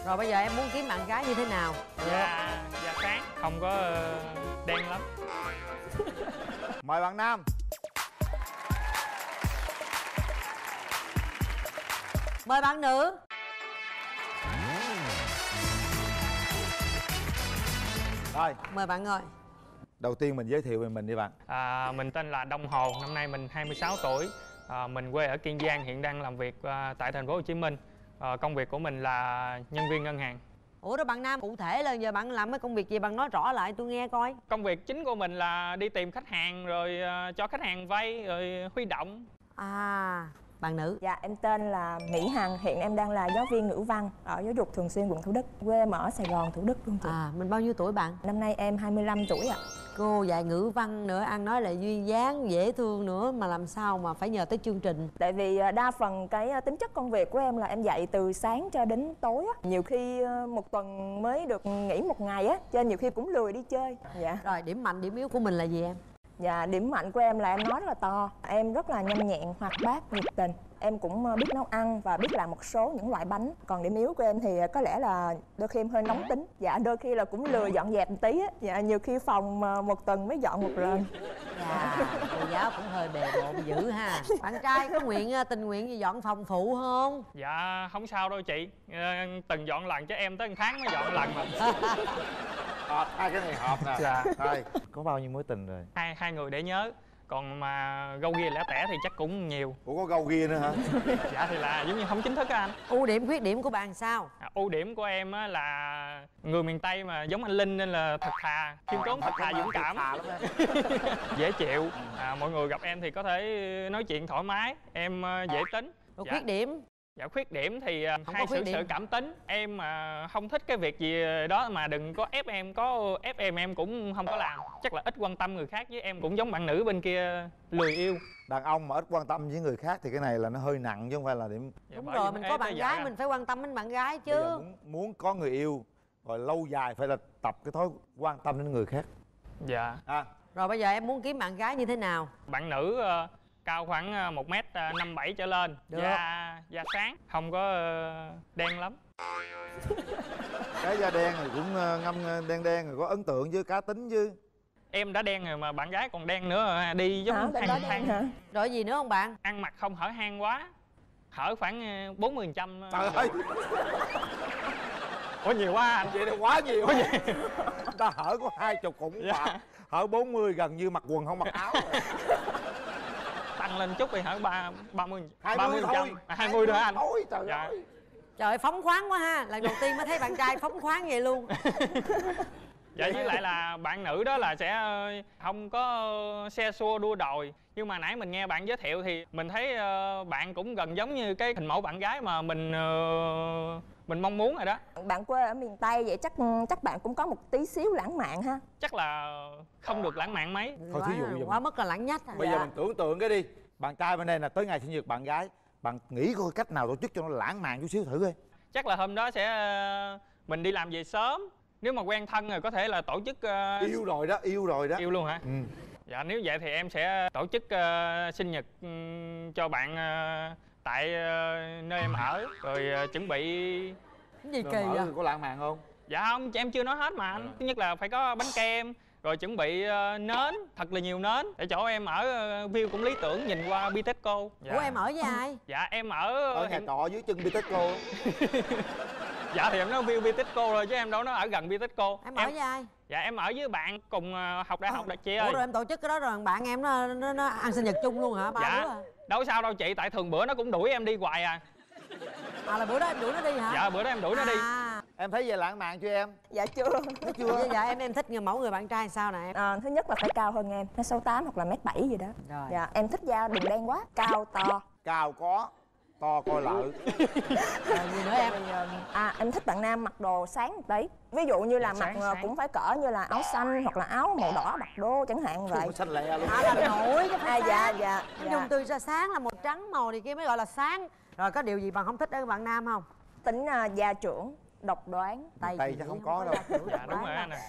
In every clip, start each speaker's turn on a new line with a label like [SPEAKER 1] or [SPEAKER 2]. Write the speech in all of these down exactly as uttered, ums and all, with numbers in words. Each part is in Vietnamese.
[SPEAKER 1] Rồi bây giờ em muốn kiếm bạn gái như thế nào?
[SPEAKER 2] Da, da sáng, không có ờ, đen lắm.
[SPEAKER 3] Mời bạn nam.
[SPEAKER 1] Mời bạn nữ.
[SPEAKER 3] Rồi,
[SPEAKER 1] Mời bạn ngồi.
[SPEAKER 3] đầu tiên mình giới thiệu về mình đi bạn.
[SPEAKER 2] À, mình tên là Đông Hồ, năm nay mình hai mươi sáu tuổi. À, mình quê ở Kiên Giang, hiện đang làm việc à, tại thành phố Hồ Chí Minh. À, công việc của mình là nhân viên ngân hàng.
[SPEAKER 1] Ủa đó bạn nam, cụ thể là giờ bạn làm cái công việc gì, bạn nói rõ lại tôi nghe coi.
[SPEAKER 2] Công việc chính của mình là đi tìm khách hàng rồi à, cho khách hàng vay rồi huy động.
[SPEAKER 1] À, bạn nữ.
[SPEAKER 4] Dạ, em tên là Mỹ Hằng, hiện em đang là giáo viên ngữ văn ở giáo dục thường xuyên quận Thủ Đức. Quê em ở Sài Gòn, Thủ Đức luôn chị.
[SPEAKER 1] À, mình bao nhiêu tuổi bạn?
[SPEAKER 4] Năm nay em hai mươi lăm tuổi ạ.
[SPEAKER 1] Cô dạy ngữ văn nữa, ăn nói lại duyên dáng, dễ thương nữa, mà làm sao mà phải nhờ tới chương trình?
[SPEAKER 4] Tại vì đa phần cái tính chất công việc của em là em dạy từ sáng cho đến tối á. Nhiều khi một tuần mới được nghỉ một ngày á, cho nên nhiều khi cũng lười đi chơi. Dạ.
[SPEAKER 1] Rồi, điểm mạnh, điểm yếu của mình là gì em?
[SPEAKER 4] Dạ, điểm mạnh của em là em nói rất là to. Em rất là nhanh nhẹn, hoạt bát, nhiệt tình. Em cũng biết nấu ăn và biết làm một số những loại bánh. Còn điểm yếu của em thì có lẽ là đôi khi em hơi nóng tính. Dạ, đôi khi là cũng lười dọn dẹp một tí á. Dạ, nhiều khi phòng một tuần mới dọn một lần.
[SPEAKER 1] Dạ, cô giáo cũng hơi bề bộn dữ ha. Bạn trai có nguyện tình nguyện gì dọn phòng phụ không?
[SPEAKER 2] Dạ, không sao đâu chị. À, từng dọn lần chứ em tới một tháng mới dọn lần mà.
[SPEAKER 3] À, hai cái này hợp nè.
[SPEAKER 2] Dạ.
[SPEAKER 3] Rồi, có bao nhiêu mối tình rồi?
[SPEAKER 2] Hai, hai người để nhớ. Còn mà gâu ghia lẻ tẻ thì chắc cũng nhiều.
[SPEAKER 3] Ủa có gâu ghia nữa hả?
[SPEAKER 2] Dạ thì là giống như không chính thức á anh.
[SPEAKER 1] Ưu điểm khuyết điểm của bạn sao?
[SPEAKER 2] À, ưu điểm của em á là người miền Tây mà giống anh Linh nên là thật thà, khiêm tốn, thật thà, dũng cảm, dễ chịu. À, mọi người gặp em thì có thể nói chuyện thoải mái, em dễ tính.
[SPEAKER 1] Rồi
[SPEAKER 2] Dạ.
[SPEAKER 1] khuyết điểm?
[SPEAKER 2] Dạ khuyết điểm thì
[SPEAKER 1] Không
[SPEAKER 2] hay
[SPEAKER 1] có khuyết
[SPEAKER 2] sự
[SPEAKER 1] điểm.
[SPEAKER 2] sự cảm tính. Em mà không thích cái việc gì đó mà đừng có ép em, có ép em em cũng không có làm. Chắc là ít quan tâm người khác, với em cũng giống bạn nữ bên kia lười yêu.
[SPEAKER 3] Đàn ông mà ít quan tâm với người khác thì cái này là nó hơi nặng chứ không phải là điểm.
[SPEAKER 2] Dạ,
[SPEAKER 1] Đúng
[SPEAKER 2] bởi
[SPEAKER 1] rồi,
[SPEAKER 2] vì
[SPEAKER 1] mình
[SPEAKER 2] ê,
[SPEAKER 1] có
[SPEAKER 2] tới
[SPEAKER 1] bạn
[SPEAKER 2] dạy
[SPEAKER 1] gái
[SPEAKER 2] anh.
[SPEAKER 1] mình phải quan tâm đến bạn gái
[SPEAKER 3] Bây giờ
[SPEAKER 1] chứ.
[SPEAKER 3] muốn, muốn có người yêu rồi lâu dài phải là tập cái thói quan tâm đến người khác.
[SPEAKER 2] Dạ.
[SPEAKER 3] À,
[SPEAKER 1] Rồi bây giờ em muốn kiếm bạn gái như thế nào?
[SPEAKER 2] Bạn nữ uh, cao khoảng một mét năm bảy trở lên.
[SPEAKER 1] Được.
[SPEAKER 2] Da, da sáng, không có uh, đen lắm.
[SPEAKER 3] cái da đen thì cũng uh, ngâm uh, đen đen rồi có ấn tượng chứ, cá tính chứ.
[SPEAKER 2] Em đã đen rồi mà bạn gái còn đen nữa, đi giống
[SPEAKER 4] Hả? Bạn đó đen hả?
[SPEAKER 1] Rồi gì nữa không bạn?
[SPEAKER 2] Ăn mặc không hở hang quá, hở khoảng bốn mươi phần trăm.
[SPEAKER 3] Trời ơi,
[SPEAKER 2] Ủa nhiều quá anh.
[SPEAKER 3] vậy là quá nhiều. Ta hở có hai chục cũng
[SPEAKER 2] Dạ.
[SPEAKER 3] bạc, hở bốn mươi gần như mặc quần không mặc áo rồi.
[SPEAKER 2] Tăng lên chút thì hở ba ba mươi
[SPEAKER 3] hai
[SPEAKER 2] ba
[SPEAKER 3] mươi
[SPEAKER 2] mươi phần
[SPEAKER 3] thôi.
[SPEAKER 2] trăm. À, hai mươi thôi anh.
[SPEAKER 3] Thôi trời
[SPEAKER 2] Dạ.
[SPEAKER 3] ơi.
[SPEAKER 1] Trời ơi, phóng khoáng quá ha. Lần đầu tiên mới thấy bạn trai phóng khoáng vậy luôn.
[SPEAKER 2] Dạ, với lại là bạn nữ đó là sẽ không có xe xua đua đòi. Nhưng mà nãy mình nghe bạn giới thiệu thì mình thấy bạn cũng gần giống như cái hình mẫu bạn gái mà mình mình mong muốn rồi đó.
[SPEAKER 4] Bạn quê ở miền Tây vậy chắc chắc bạn cũng có một tí xíu lãng mạn ha.
[SPEAKER 2] Chắc là không được lãng mạn mấy.
[SPEAKER 3] Thôi
[SPEAKER 1] quá,
[SPEAKER 3] thí dụ bây giờ
[SPEAKER 1] quá mức là lãng nhách à.
[SPEAKER 3] Bây giờ
[SPEAKER 4] Dạ.
[SPEAKER 3] mình tưởng tượng cái đi. Bạn trai bên đây là tới ngày sinh nhật bạn gái, bạn nghĩ coi cách nào tổ chức cho nó lãng mạn chút xíu thử coi.
[SPEAKER 2] Chắc là hôm đó sẽ mình đi làm về sớm. Nếu mà quen thân rồi có thể là tổ chức uh...
[SPEAKER 3] Yêu rồi đó, yêu rồi đó.
[SPEAKER 2] Yêu luôn hả?
[SPEAKER 3] Ừ.
[SPEAKER 2] Dạ nếu vậy thì em sẽ tổ chức uh, sinh nhật um, cho bạn uh, tại uh, nơi em ở. Rồi uh, chuẩn bị.
[SPEAKER 1] Cái gì
[SPEAKER 3] Rồi
[SPEAKER 1] kỳ
[SPEAKER 3] mở
[SPEAKER 1] vậy?
[SPEAKER 3] thì có lãng mạn không?
[SPEAKER 2] Dạ không, em chưa nói hết mà anh. Thứ nhất là phải có bánh kem. Rồi chuẩn bị uh, nến, thật là nhiều nến. Để chỗ em ở uh, view cũng lý tưởng, nhìn qua Bitexco. Dạ.
[SPEAKER 1] Ủa em ở với ai?
[SPEAKER 2] Dạ em ở...
[SPEAKER 3] Ở nhà
[SPEAKER 2] em...
[SPEAKER 3] trọ dưới chân Bitexco.
[SPEAKER 2] Dạ thì em nói view Bitexco rồi chứ em đâu nó ở gần Bitexco.
[SPEAKER 1] Em ở với ai?
[SPEAKER 2] Dạ em ở với bạn cùng uh, học đại học đó chị ơi.
[SPEAKER 1] Ủa rồi em tổ chức cái đó rồi bạn em nó nó, nó ăn sinh nhật chung luôn hả? Ba
[SPEAKER 2] Dạ
[SPEAKER 1] đứa à?
[SPEAKER 2] đâu sao đâu chị, tại thường bữa nó cũng đuổi em đi hoài à.
[SPEAKER 1] À là bữa đó em đuổi nó đi hả?
[SPEAKER 2] Dạ bữa đó em đuổi nó đi.
[SPEAKER 1] À.
[SPEAKER 3] Em thấy về lãng mạn chưa em?
[SPEAKER 4] Dạ chưa.
[SPEAKER 3] Thấy chưa?
[SPEAKER 1] Vậy dạ em em thích người mẫu người bạn trai sao nè em?
[SPEAKER 4] À, thứ nhất là phải cao hơn em, nó sáu tám hoặc là mét bảy gì đó.
[SPEAKER 1] Rồi.
[SPEAKER 4] Dạ, em thích da đừng đen quá, cao to.
[SPEAKER 3] Cao có, to coi lợ.
[SPEAKER 1] Rồi gì nữa em?
[SPEAKER 4] À, em thích bạn nam mặc đồ sáng một tí. Ví dụ như là
[SPEAKER 2] Sáng,
[SPEAKER 4] mặc
[SPEAKER 2] sáng.
[SPEAKER 4] cũng phải cỡ như là áo xanh hoặc là áo màu đỏ bạc đô chẳng hạn vậy.
[SPEAKER 3] Xanh lẹ luôn.
[SPEAKER 1] À là nổi chứ
[SPEAKER 4] À,
[SPEAKER 1] phải
[SPEAKER 4] dạ
[SPEAKER 1] sáng.
[SPEAKER 4] dạ
[SPEAKER 1] Cái
[SPEAKER 4] dạ.
[SPEAKER 1] dùng từ ra sáng là một trắng màu thì kia mới gọi là sáng. Rồi có điều gì bạn không thích ở bạn nam không?
[SPEAKER 4] Tính uh, gia trưởng, độc đoán.
[SPEAKER 3] Tay
[SPEAKER 1] thì
[SPEAKER 3] chắc
[SPEAKER 1] nghĩ
[SPEAKER 3] không có đâu.
[SPEAKER 1] gia trưởng
[SPEAKER 2] Dạ
[SPEAKER 1] độc
[SPEAKER 2] đúng
[SPEAKER 1] đoán
[SPEAKER 2] rồi
[SPEAKER 1] đâu.
[SPEAKER 2] anh nè.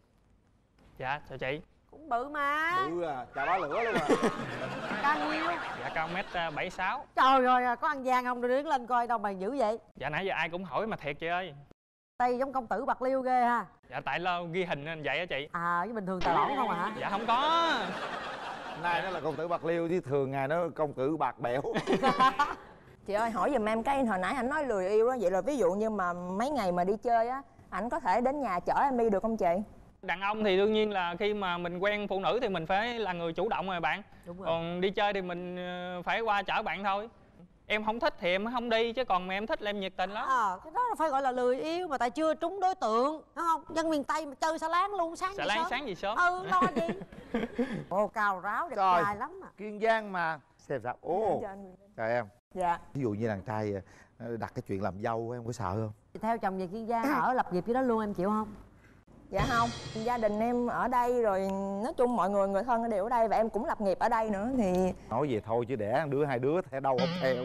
[SPEAKER 2] Dạ chào chị.
[SPEAKER 1] Cũng bự mà.
[SPEAKER 3] Bự à, chà bá lửa luôn à.
[SPEAKER 1] Cao nhiêu?
[SPEAKER 2] Dạ cao mét bảy sáu.
[SPEAKER 1] Trời ơi, có ăn gian không? Tôi đứng lên coi đâu mà dữ vậy.
[SPEAKER 2] Dạ nãy giờ ai cũng hỏi mà thiệt chị ơi.
[SPEAKER 1] Tay giống công tử Bạc Liêu ghê ha.
[SPEAKER 2] Dạ tại lo ghi hình nên vậy á chị.
[SPEAKER 1] À với bình thường tà lỏng không à hả?
[SPEAKER 2] Dạ không có.
[SPEAKER 3] Nay nó là công tử Bạc Liêu chứ thường ngày nó công tử Bạc Bẽo.
[SPEAKER 4] Chị ơi hỏi giùm em cái hồi nãy anh nói lười yêu á, vậy là ví dụ như mà mấy ngày mà đi chơi á, ảnh có thể đến nhà chở em đi được không chị?
[SPEAKER 2] Đàn ông thì đương nhiên là khi mà mình quen phụ nữ thì mình phải là người chủ động rồi bạn.
[SPEAKER 1] Đúng rồi.
[SPEAKER 2] Còn đi chơi thì mình phải qua chở bạn thôi. Em không thích thì em không đi, chứ còn mà em thích là em nhiệt tình lắm.
[SPEAKER 1] À, cái đó là phải gọi là lười yêu mà tại chưa trúng đối tượng, đúng không? Dân miền Tây mà chơi xả láng luôn, sáng
[SPEAKER 2] Xả
[SPEAKER 1] gì
[SPEAKER 2] láng
[SPEAKER 1] sớm.
[SPEAKER 2] sáng gì sớm.
[SPEAKER 1] Ừ, lo gì. Ồ, cào ráo đẹp
[SPEAKER 3] Trời.
[SPEAKER 1] trai lắm à.
[SPEAKER 3] Kiên Giang mà. Xem sao? Ồ. Trời em.
[SPEAKER 4] Dạ.
[SPEAKER 3] Ví dụ như đàn trai đặt cái chuyện làm dâu em có sợ không?
[SPEAKER 1] Theo chồng về Kiên Giang ở lập nghiệp với đó luôn, em chịu không?
[SPEAKER 4] Dạ không, gia đình em ở đây rồi, nói chung mọi người người thân đều ở đây và em cũng lập nghiệp ở đây nữa thì...
[SPEAKER 3] Nói về thôi chứ đẻ đứa hai đứa theo đâu không theo.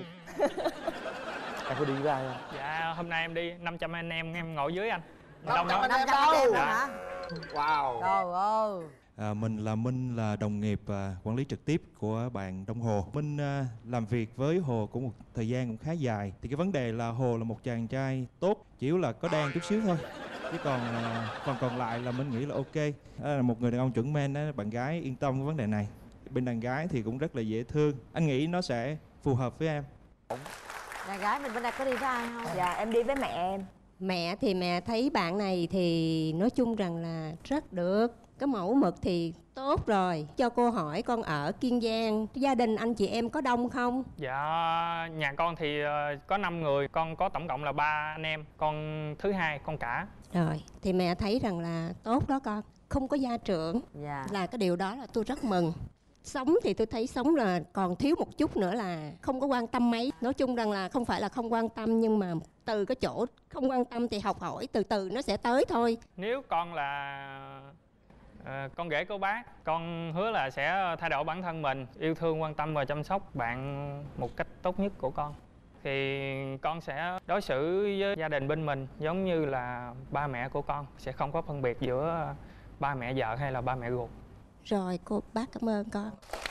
[SPEAKER 3] Em có đi với ai không?
[SPEAKER 2] Dạ hôm nay em đi năm trăm anh em em ngồi dưới anh.
[SPEAKER 3] năm trăm
[SPEAKER 2] Đông
[SPEAKER 3] anh
[SPEAKER 2] đó.
[SPEAKER 3] em
[SPEAKER 1] năm trăm
[SPEAKER 3] đâu?
[SPEAKER 1] em luôn
[SPEAKER 2] Dạ.
[SPEAKER 1] hả?
[SPEAKER 3] Wow.
[SPEAKER 1] Trời ơi.
[SPEAKER 5] À, mình là Minh, là đồng nghiệp à, quản lý trực tiếp của bạn Đông Hồ. Minh à, làm việc với Hồ cũng một thời gian cũng khá dài. Thì cái vấn đề là Hồ là một chàng trai tốt, chỉ là có đen chút xíu thôi. Chứ còn à, phần còn lại là Minh nghĩ là ok. Đó là một người đàn ông chuẩn men đó, bạn gái yên tâm cái vấn đề này. Bên đàn gái thì cũng rất là dễ thương. Anh nghĩ nó sẽ phù hợp với em.
[SPEAKER 1] Đàn gái mình bên đây có đi với ai không?
[SPEAKER 4] Dạ em đi với mẹ em.
[SPEAKER 6] Mẹ thì mẹ thấy bạn này thì nói chung rằng là rất được. Cái mẫu mực thì tốt rồi. Cho cô hỏi con ở Kiên Giang, gia đình anh chị em có đông không?
[SPEAKER 2] Dạ nhà con thì ờ, có năm người, con có tổng cộng là ba anh em, con thứ hai, con cả.
[SPEAKER 6] Rồi, thì mẹ thấy rằng là tốt đó con. Không có gia trưởng
[SPEAKER 1] Dạ.
[SPEAKER 6] là cái điều đó là tôi rất mừng. Sống thì tôi thấy sống là còn thiếu một chút nữa là không có quan tâm mấy. Nói chung rằng là không phải là không quan tâm, nhưng mà từ cái chỗ không quan tâm thì học hỏi từ từ nó sẽ tới thôi.
[SPEAKER 2] Nếu con là ờ, con rể của bác, con hứa là sẽ thay đổi bản thân mình, yêu thương, quan tâm và chăm sóc bạn một cách tốt nhất của con. Thì con sẽ đối xử với gia đình bên mình giống như là ba mẹ của con, sẽ không có phân biệt giữa ba mẹ vợ hay là ba mẹ ruột.
[SPEAKER 6] Rồi cô bác cảm ơn con.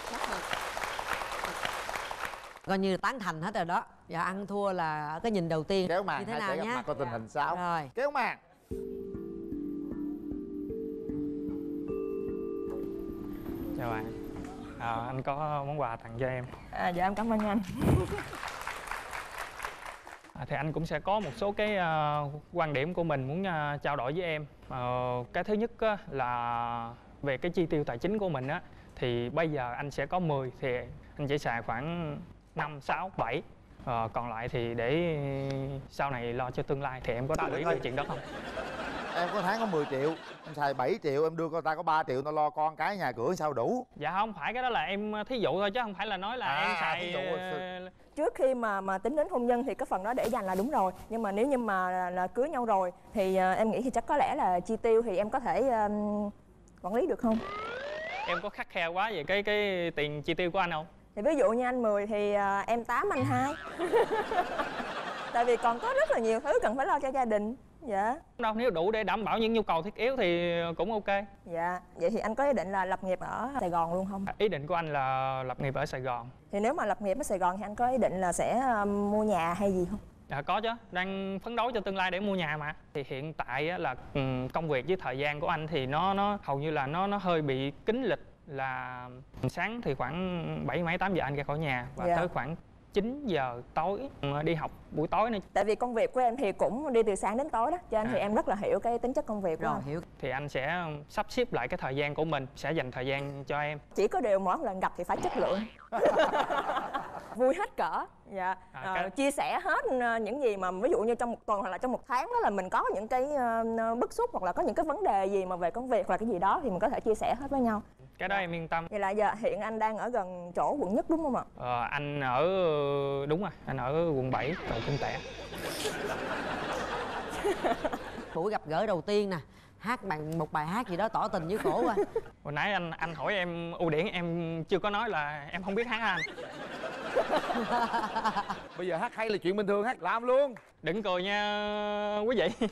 [SPEAKER 1] Coi như là tán thành hết rồi đó. Dạ ăn thua là ở cái nhìn đầu tiên.
[SPEAKER 3] Kéo màn
[SPEAKER 1] như thế
[SPEAKER 3] hai
[SPEAKER 1] nào
[SPEAKER 3] sẽ gặp
[SPEAKER 1] nhá.
[SPEAKER 3] mặt coi tình hình sao.
[SPEAKER 1] Rồi.
[SPEAKER 3] Kéo màn.
[SPEAKER 2] Chào bạn. À, anh có món quà tặng cho em.
[SPEAKER 4] À, dạ em cảm ơn anh.
[SPEAKER 2] À, thì anh cũng sẽ có một số cái uh, quan điểm của mình muốn uh, trao đổi với em. Uh, cái thứ nhất á, là về cái chi tiêu tài chính của mình á, thì bây giờ anh sẽ có mười thì anh chỉ xài khoảng năm, sáu, bảy. Ờ, còn lại thì để sau này lo cho tương lai. Thì em có đồng ý với chuyện đó không?
[SPEAKER 3] Em có tháng có mười triệu, em xài bảy triệu, em đưa con ta có ba triệu, nó lo con cái nhà cửa sao đủ.
[SPEAKER 2] Dạ không phải, cái đó là em thí dụ thôi chứ không phải là nói là
[SPEAKER 3] À,
[SPEAKER 2] em xài
[SPEAKER 3] thí dụ.
[SPEAKER 2] ờ,
[SPEAKER 4] Trước khi mà mà tính đến hôn nhân thì cái phần đó để dành là đúng rồi. Nhưng mà nếu như mà là, là cưới nhau rồi thì uh, em nghĩ thì chắc có lẽ là chi tiêu thì em có thể um, quản lý được không?
[SPEAKER 2] em có khắt khe quá về cái cái tiền chi tiêu của anh không?
[SPEAKER 4] Thì ví dụ như anh mười thì uh, em tám anh hai. Tại vì còn có rất là nhiều thứ cần phải lo cho gia đình. Dạ.
[SPEAKER 2] Đâu, nếu đủ để đảm bảo những nhu cầu thiết yếu thì cũng ok.
[SPEAKER 4] Dạ. Vậy thì anh có ý định là lập nghiệp ở Sài Gòn luôn không?
[SPEAKER 2] Ý định của anh là lập nghiệp ở Sài Gòn.
[SPEAKER 4] Thì nếu mà lập nghiệp ở Sài Gòn thì anh có ý định là sẽ um, mua nhà hay gì không?
[SPEAKER 2] Dạ có chứ, đang phấn đấu cho tương lai để mua nhà mà. Thì hiện tại á, là ừ, công việc với thời gian của anh thì nó nó hầu như là nó nó hơi bị kín lịch, là sáng thì khoảng bảy mấy tám giờ anh ra khỏi nhà và
[SPEAKER 4] Dạ.
[SPEAKER 2] tới khoảng chín giờ tối đi học buổi tối nữa.
[SPEAKER 4] Tại vì công việc của em thì cũng đi từ sáng đến tối đó, cho nên
[SPEAKER 2] À.
[SPEAKER 4] thì em rất là hiểu cái tính chất công việc của
[SPEAKER 1] Rồi
[SPEAKER 4] anh.
[SPEAKER 1] hiểu.
[SPEAKER 2] Thì anh sẽ sắp xếp lại cái thời gian của mình, sẽ dành thời gian cho em.
[SPEAKER 4] Chỉ có điều mỗi lần gặp thì phải chất lượng. Vui hết cỡ. Dạ.
[SPEAKER 2] À,
[SPEAKER 4] Ờ,
[SPEAKER 2] cái-
[SPEAKER 4] chia sẻ hết ờ, những gì mà ví dụ như trong một tuần hoặc là trong một tháng đó là mình có những cái ờ, bức xúc hoặc là có những cái vấn đề gì mà về công việc hoặc là cái gì đó thì mình có thể chia sẻ hết với nhau.
[SPEAKER 2] Cái đó em yên tâm.
[SPEAKER 4] Vậy là giờ hiện anh đang ở gần chỗ quận nhất đúng không ạ?
[SPEAKER 2] Ờ, anh ở đúng rồi, anh ở quận bảy, cầu Kinh Tẻ.
[SPEAKER 1] Buổi gặp gỡ đầu tiên nè, hát bằng một bài hát gì đó tỏ tình với cổ coi.
[SPEAKER 2] Hồi nãy anh anh hỏi em ưu điểm, em chưa có nói là em không biết hát anh.
[SPEAKER 3] Bây giờ hát hay là chuyện bình thường, hát làm luôn.
[SPEAKER 2] Đừng cười nha quý vị.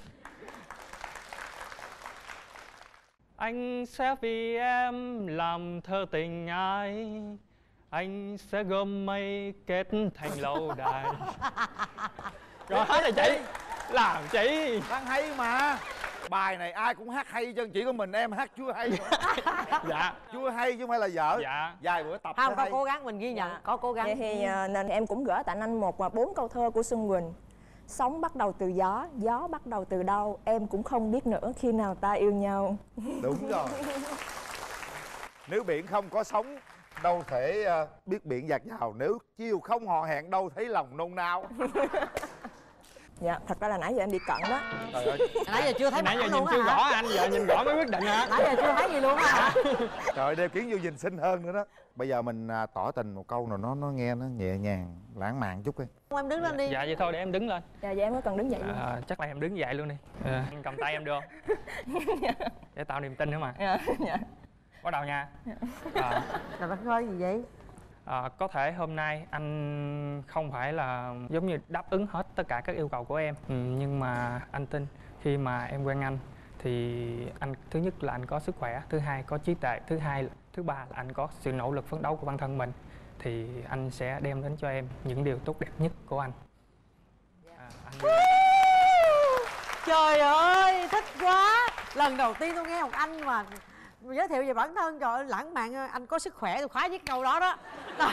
[SPEAKER 2] Anh sẽ vì em làm thơ tình ai, anh sẽ gom mây kết thành lâu đài. Rồi hết rồi chị. Làm chi?
[SPEAKER 3] Đang hay mà. Bài này ai cũng hát hay chứ chỉ có mình em hát chưa hay.
[SPEAKER 2] Dạ.
[SPEAKER 3] Chưa hay chứ không phải là dở.
[SPEAKER 2] Dạ.
[SPEAKER 3] Vài bữa tập
[SPEAKER 1] Không, có
[SPEAKER 3] hay.
[SPEAKER 1] cố gắng mình ghi nhận.
[SPEAKER 4] Dạ.
[SPEAKER 1] Có cố gắng.
[SPEAKER 4] Vậy thì à, nên em cũng gửi tặng anh một và bốn câu thơ của Xuân Quỳnh. Sống bắt đầu từ gió, gió bắt đầu từ đâu, em cũng không biết nữa khi nào ta yêu nhau.
[SPEAKER 3] Đúng rồi. Nếu biển không có sóng đâu thể uh, biết biển dạt dào, nếu chiều không hò hẹn đâu thấy lòng nôn nao.
[SPEAKER 4] Dạ, thật ra là nãy giờ em bị cận đó.
[SPEAKER 3] Trời ơi.
[SPEAKER 1] Nãy giờ chưa thấy
[SPEAKER 2] Nãy giờ
[SPEAKER 1] mặt
[SPEAKER 2] nhìn
[SPEAKER 1] luôn á
[SPEAKER 2] chưa
[SPEAKER 1] hả?
[SPEAKER 2] rõ anh, giờ nhìn rõ mới quyết định hả?
[SPEAKER 1] Nãy giờ chưa thấy gì luôn á hả?
[SPEAKER 3] Trời ơi, đeo kiến vô nhìn xinh hơn nữa đó. Bây giờ mình à, tỏ tình một câu nào nó nó nghe nó nhẹ nhàng, lãng mạn chút đi.
[SPEAKER 1] Em đứng lên đi.
[SPEAKER 2] Dạ vậy thôi để em đứng lên.
[SPEAKER 4] Dạ, dạ em có cần đứng dậy luôn.
[SPEAKER 2] À, chắc là em đứng dậy luôn đi. À, anh cầm tay em được không? Để tạo niềm tin nữa mà.
[SPEAKER 4] Dạ, dạ.
[SPEAKER 2] Bắt đầu nha. À,
[SPEAKER 1] Trời đất ơi, gì vậy?
[SPEAKER 2] à, có thể hôm nay anh không phải là giống như đáp ứng hết tất cả các yêu cầu của em, ừ, nhưng mà anh tin khi mà em quen anh thì anh thứ nhất là anh có sức khỏe, thứ hai có trí tuệ, thứ hai thứ ba là anh có sự nỗ lực phấn đấu của bản thân mình, thì anh sẽ đem đến cho em những điều tốt đẹp nhất của anh. À, anh...
[SPEAKER 1] Trời ơi, thích quá. Lần đầu tiên tôi nghe một anh mà giới thiệu về bản thân, trời ơi, lãng mạn. Anh có sức khỏe, tôi khoái với câu đó đó.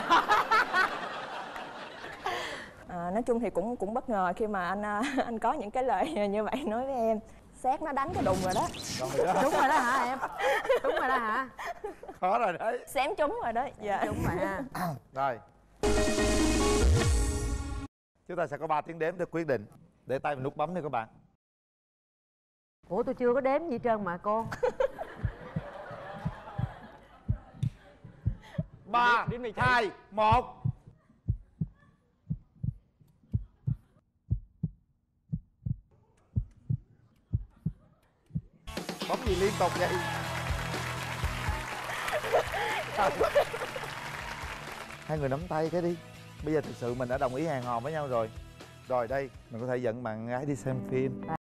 [SPEAKER 4] À, nói chung thì cũng cũng bất ngờ khi mà anh anh có những cái lời như vậy nói với em. Xét nó đánh cái đùng rồi đó.
[SPEAKER 3] Rồi đó.
[SPEAKER 1] Đúng rồi đó hả em? Đúng rồi đó hả?
[SPEAKER 3] Khó rồi đấy.
[SPEAKER 4] Xém trúng rồi đó. Dạ.
[SPEAKER 1] Đúng rồi ha.
[SPEAKER 3] Rồi. Chúng ta sẽ có ba tiếng đếm để quyết định. Để tay vào nút bấm đi các bạn.
[SPEAKER 1] Ủa tôi chưa có đếm gì hết trơn mà cô.
[SPEAKER 3] Ba,
[SPEAKER 2] Đếm đi chị.
[SPEAKER 3] hai, một. Bấm gì liên tục vậy? Hai người nắm tay cái đi. Bây giờ thực sự mình đã đồng ý hẹn hò với nhau rồi. Rồi đây, mình có thể dẫn bạn gái đi xem phim.